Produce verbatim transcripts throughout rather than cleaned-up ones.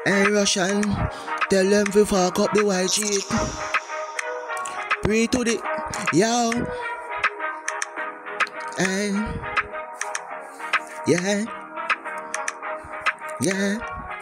Hey Russian, tell them to fuck up the white sheet. Pray to the yo. Hey, yeah, yeah.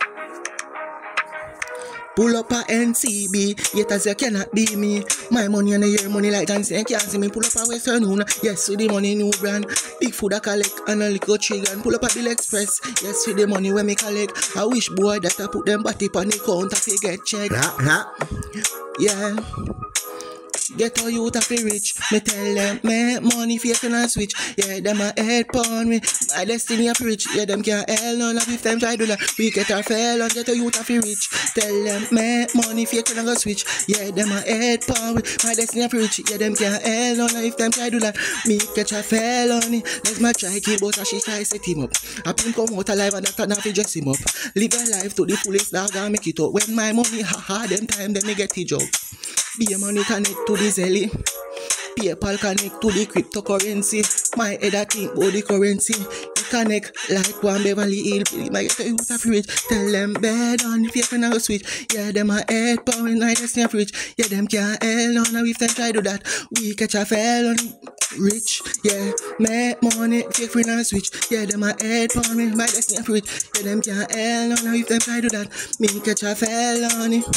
Pull up a N C B, yet as you cannot be me. My money and your money like dancing, you can't see me. Pull up a Western Union, yes, with the money new brand. Big food I collect and a little chicken. Pull up a Bill Express, yes, with the money when me collect. I wish boy that I put them body on the counter to get checked. Yeah. Get all you to be rich. Me tell them, make money fake and switch. Yeah, them a head pound me. My destiny a rich. Yeah, them can't hell none of if them try to that. We get our fail and get all you to be rich. Tell them, make money fake and go switch. Yeah, them a head pound me. My destiny a rich. Yeah, them can't hell none of if them try to that. Me catch a fail on it. Let's my try keep but she try set him up. I pin come out alive and after now fi dress him up. Live a life to the fullest dog and make it up. When my money haha them time then me get the job. Be a money connect to the Zelly. PayPal connect to the cryptocurrency. My head a think about the currency. You connect like one Beverly Hills. My get a youth of rich. Tell them bed on if you can go switch. Yeah, them a head pound in night a rich. Yeah, them can't hell none now if them try do that. We catch a fell on rich. Yeah, make money fake free and switch. Yeah, them a head pound me my destiny rich. Yeah, them can't hell none now if them try do that. Me catch a fell on it.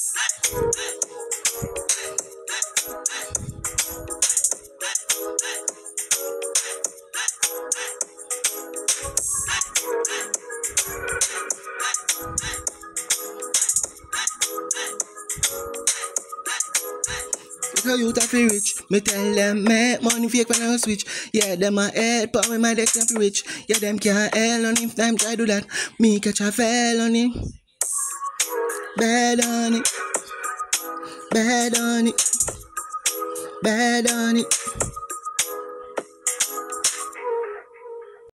Because you to be rich, me tell them make money fake when I switch. Yeah, them a head but when my destiny be rich. Yeah, them can't hell on if time try do that. Me catch a fell on it. Bad on it. Bad on it. Bad on it.